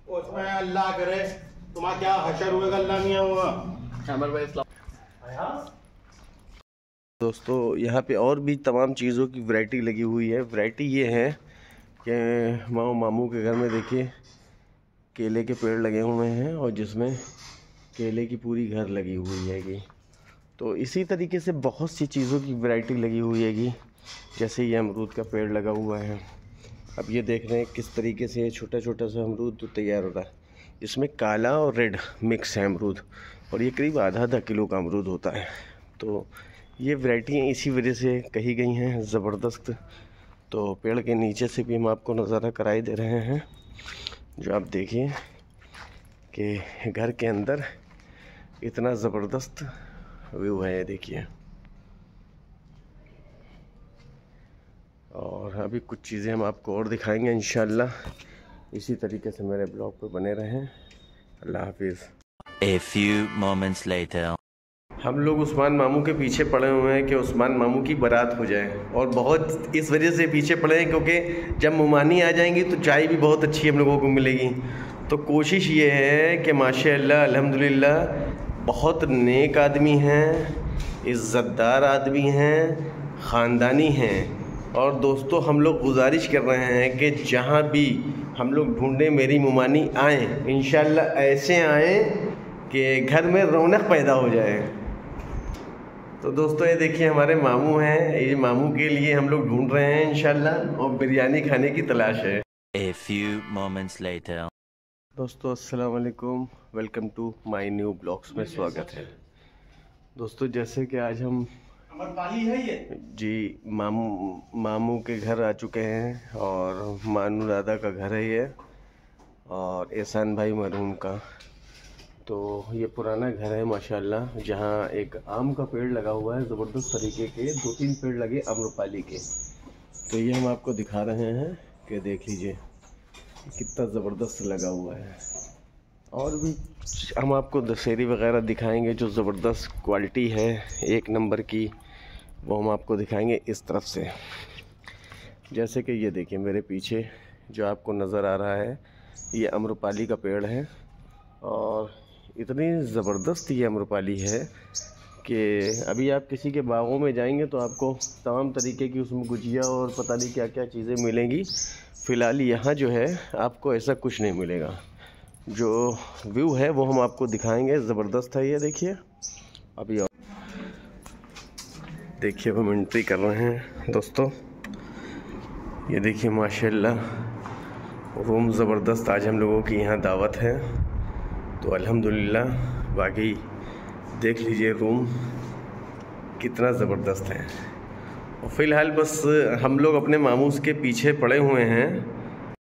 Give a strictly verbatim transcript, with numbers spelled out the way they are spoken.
उसमें अल्लाह करे तुम्हारा क्या हशर हुएगा, अल्लाह नहीं हुआ। दोस्तों यहाँ पे और भी तमाम चीज़ों की वैरायटी लगी हुई है। वैरायटी ये है कि माओ मामू के घर में देखिए केले के पेड़ लगे हुए हैं और जिसमें केले की पूरी घर लगी हुई हैगी। तो इसी तरीके से बहुत सी चीज़ों की वैरायटी लगी हुई हैगी। जैसे ये अमरूद का पेड़ लगा हुआ है। अब ये देख रहे हैं किस तरीके से छोटा छोटा सा अमरूद तैयार हो रहा है। इसमें काला और रेड मिक्स है अमरूद और ये करीब आधा आधा किलो का अमरूद होता है। तो ये वैरायटियाँ इसी वजह से कही गई हैं ज़बरदस्त। तो पेड़ के नीचे से भी हम आपको नज़ारा कराए दे रहे हैं, जो आप देखिए कि घर के अंदर इतना ज़बरदस्त व्यू है, ये देखिए। और अभी कुछ चीज़ें हम आपको और दिखाएंगे इंशाल्लाह। इसी तरीके से मेरे ब्लॉग पे बने रहें। अल्लाह हाफिज़। A few moments later. हम लोग उस्मान मामू के पीछे पड़े हुए हैं कि उस्मान मामू की बारात हो जाए, और बहुत इस वजह से पीछे पड़े हैं क्योंकि जब मेहमानी आ जाएंगी तो चाय भी बहुत अच्छी हम लोगों को मिलेगी। तो कोशिश ये है कि माशाअल्लाह अल्हम्दुलिल्लाह बहुत नेक आदमी हैं, इज़्ज़तदार आदमी हैं, ख़ानदानी हैं। और दोस्तों हम लोग गुजारिश कर रहे हैं कि जहाँ भी हम लोग ढूंढें मेरी मेहमानी आएँ, इंशाअल्लाह ऐसे आएँ कि घर में रौनक पैदा हो जाए। तो दोस्तों ये देखिए हमारे मामू हैं, ये मामू के लिए हम लोग ढूंढ रहे हैं इंशाल्लाह, और बिरयानी खाने की तलाश है। A few moments later. दोस्तों अस्सलाम वालेकुम, welcome to my new blogs में स्वागत है। दोस्तों जैसे कि आज हम अमरपाली है ये जी मामू मामू के घर आ चुके हैं, और मानू दादा का घर है ये, और एहसान भाई मरहूम का। तो ये पुराना घर है माशाल्लाह, जहाँ एक आम का पेड़ लगा हुआ है ज़बरदस्त तरीके के, दो तीन पेड़ लगे अम्रपाली के। तो ये हम आपको दिखा रहे हैं कि देख लीजिए कितना ज़बरदस्त लगा हुआ है। और भी हम आपको दशहरी वगैरह दिखाएंगे जो ज़बरदस्त क्वालिटी है एक नंबर की, वो हम आपको दिखाएंगे इस तरफ से। जैसे कि ये देखिए मेरे पीछे जो आपको नज़र आ रहा है ये अम्रपाली का पेड़ है, और इतनी ज़बरदस्त ये अम्रपाली है कि अभी आप किसी के बागों में जाएंगे तो आपको तमाम तरीके की उसमें गुजिया और पता नहीं क्या क्या चीज़ें मिलेंगी। फ़िलहाल यहाँ जो है आपको ऐसा कुछ नहीं मिलेगा। जो व्यू है वो हम आपको दिखाएंगे, ज़बरदस्त है ये देखिए। अभी और देखिए हम एंट्री कर रहे हैं दोस्तों, ये देखिए माशाल्लाह रूम ज़बरदस्त। आज हम लोगों की यहाँ दावत है तो अल्हम्दुलिल्लाह, बाकी देख लीजिए रूम कितना ज़बरदस्त है। और फ़िलहाल बस हम लोग अपने मामूस के पीछे पड़े हुए हैं